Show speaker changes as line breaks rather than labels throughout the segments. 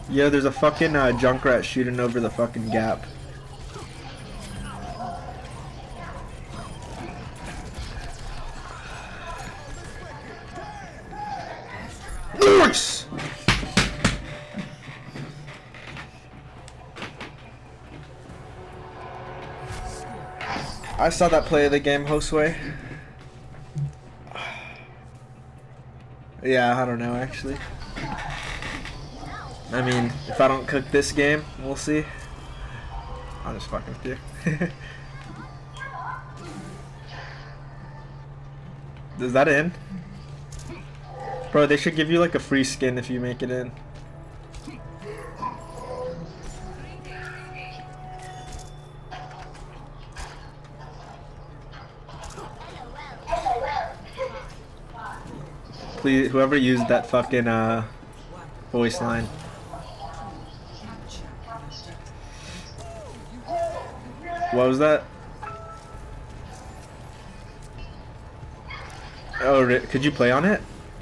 Yeah, there's a fucking Junkrat shooting over the fucking gap. Nice! I saw that play of the game, Josue. Yeah, I don't know actually. I mean, if I don't cook this game, we'll see. I'll just fucking with you. Is that in? Bro, they should give you like a free skin if you make it in. Please, whoever used that fucking voice line. What was that? Oh, could you play on it?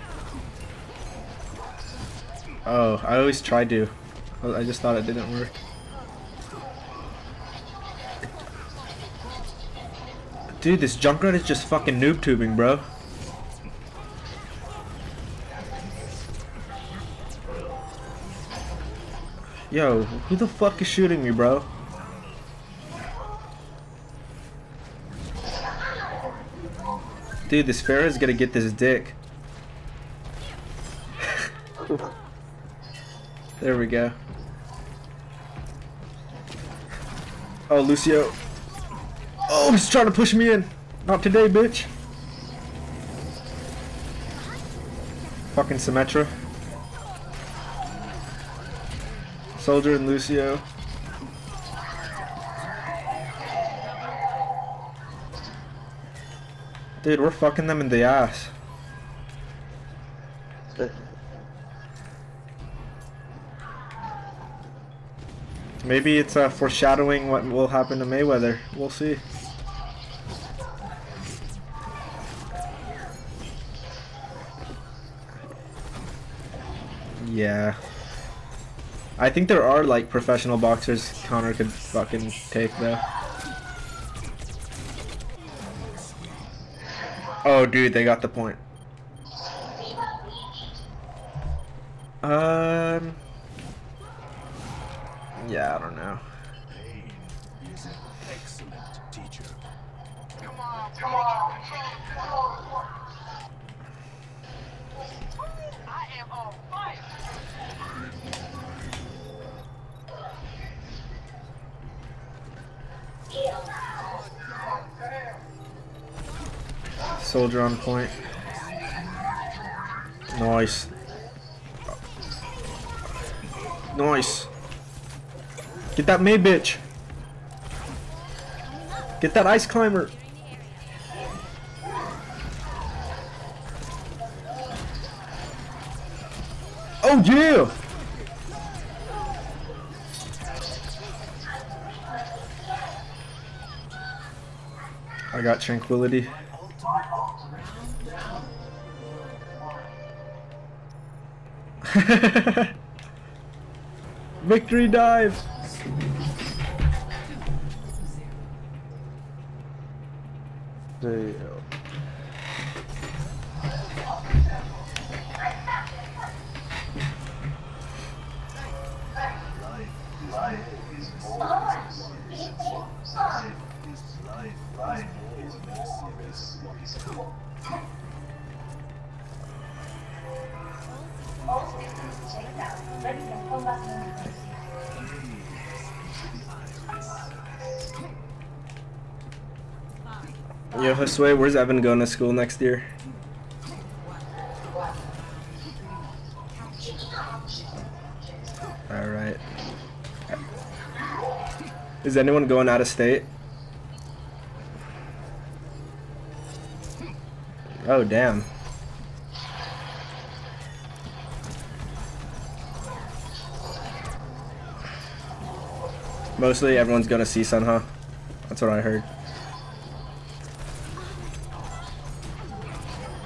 Oh, I always tried to. I just thought it didn't work. Dude, this Junkrat is just fucking noob tubing, bro. Yo, who the fuck is shooting me, bro? Dude, this Pharah's gonna get this dick. There we go. Oh, Lucio. Oh, he's trying to push me in. Not today, bitch. Fucking Symmetra. Soldier and Lucio. Dude, we're fucking them in the ass. Maybe it's foreshadowing what will happen to Mayweather. We'll see. Yeah. I think there are like professional boxers Connor could fucking take though. Oh dude, they got the point. Yeah, I don't know.
He's an excellent teacher.
Come on, come on. I am on fire.
Soldier on point. Nice. Nice. Get that May bitch. Get that ice climber. Oh yeah. I got tranquility. Victory dive. Damn. Yo, Josue, where's Evan going to school next year? Alright. Is anyone going out of state? Oh, damn. Mostly everyone's going to CSUN, huh? That's what I heard.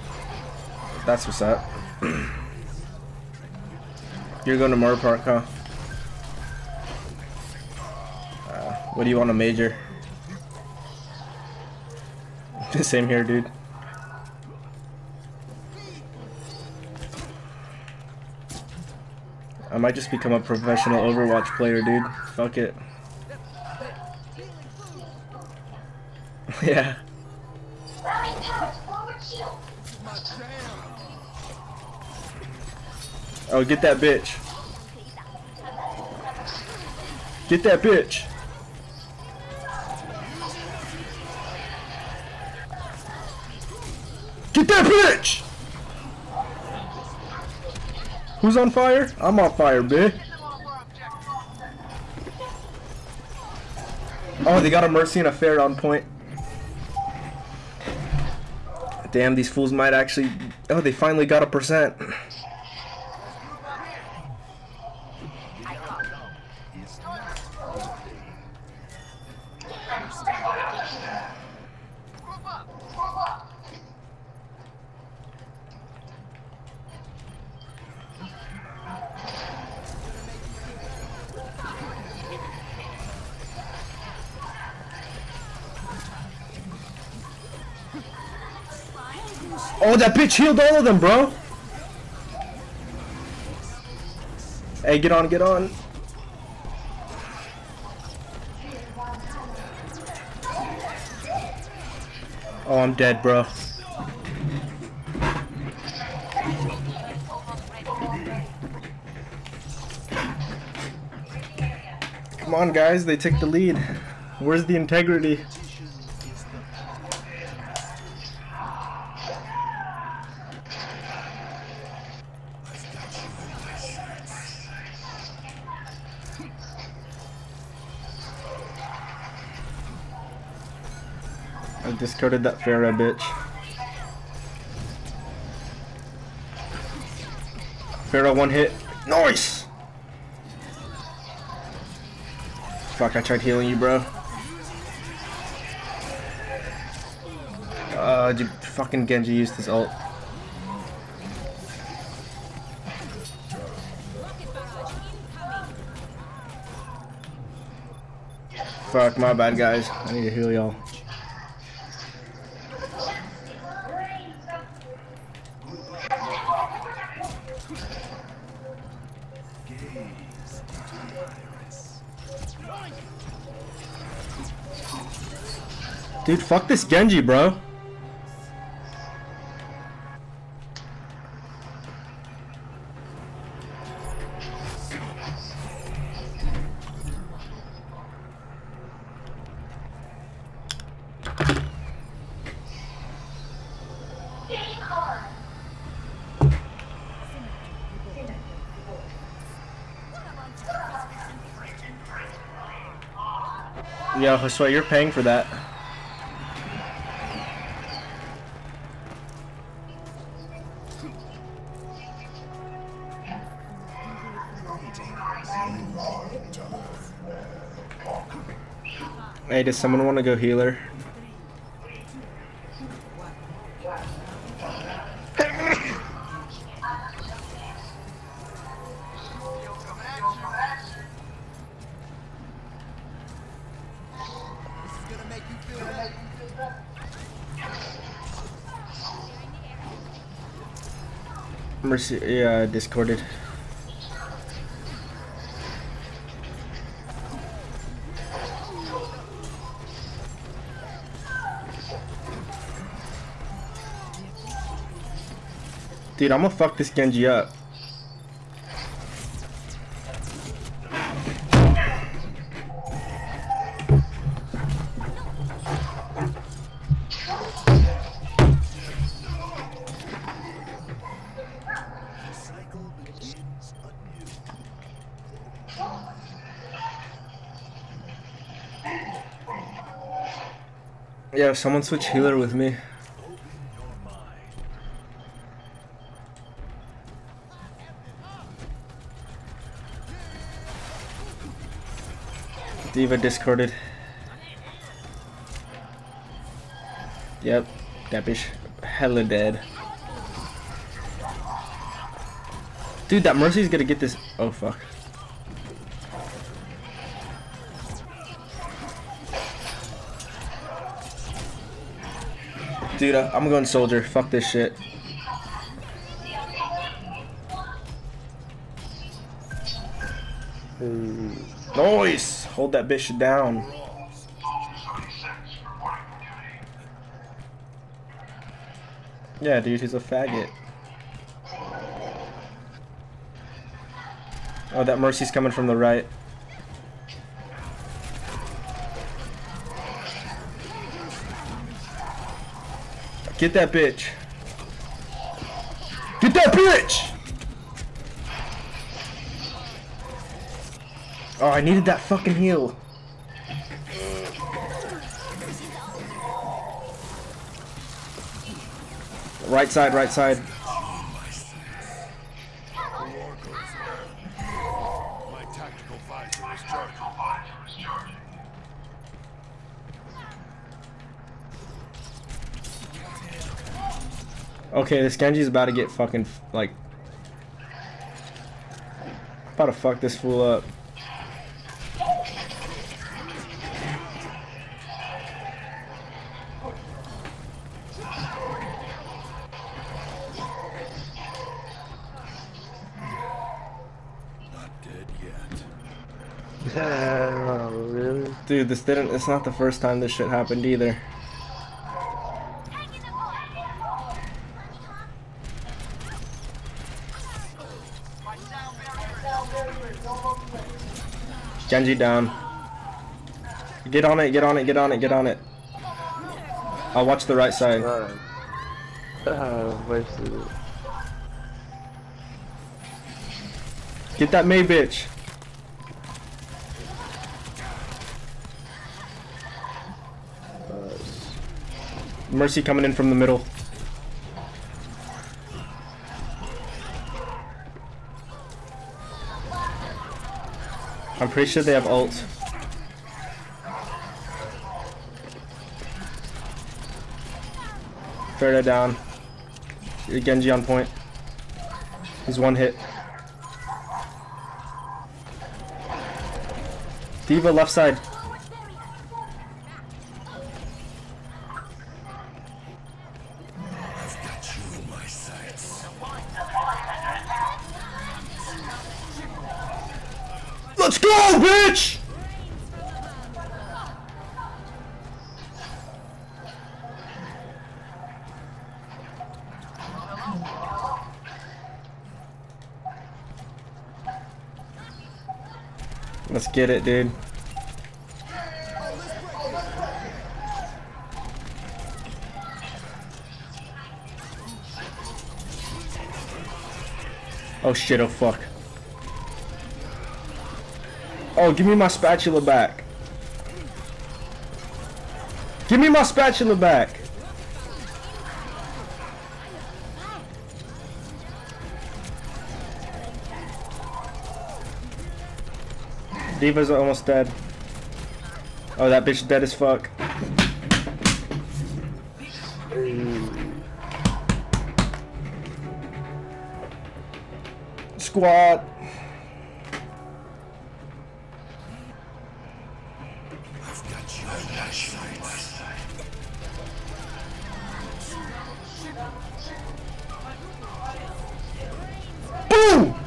That's what's up. You're going to Moore Park, huh? What do you want, a major? Same here, dude. I might just become a professional Overwatch player, dude. Fuck it. Yeah. Oh, get that bitch. Get that bitch. Get that bitch! Who's on fire? I'm on fire, bitch. Oh, they got a Mercy and a Pharah on point. Damn, these fools might actually... Oh, they finally got a percent. Oh, that bitch healed all of them, bro. Hey, get on, get on. Oh, I'm dead, bro. Come on, guys, they took the lead. Where's the integrity? I discarded that Pharah bitch. Pharah one hit. Nice! Fuck, I tried healing you, bro. Fucking Genji used his ult. Fuck, my bad, guys. I need to heal y'all. Dude, fuck this Genji, bro. Yo, Josue, you're paying for that. Hey, does someone want to go healer? Mercy, yeah, discorded. Dude, I'm gonna fuck this Genji up. Yeah, someone switch healer with me. D.Va discorded. Yep, that bitch hella dead. Dude, that Mercy's gonna get this. Oh fuck. Dude, I'm going soldier. Fuck this shit. Nice! Hold that bitch down. Yeah, dude, he's a faggot. Oh, that Mercy's coming from the right. Get that bitch. Get that bitch! Oh, I needed that fucking heal. Right side, right side.
My tactical visor is charging.
Okay, this Genji's about to get fucking, like... About to fuck this fool up.
Not dead yet.
Oh, really?
Dude, it's not the first time this shit happened either. Genji down. Get on it, get on it, get on it, get on it. I'll watch the right side.
Wasted it.
Get that Mei bitch. Mercy coming in from the middle. I'm pretty sure they have ult. Ferda down. Genji on point. He's one hit. D.Va left side.
I've got you in my sights.
Let's go, bitch! Let's get it, dude. Oh shit, oh fuck. Oh, give me my spatula back. Give me my spatula back. D.Va's almost dead. Oh, that bitch dead as fuck. Squad.
I've got you in my sights.
Boom!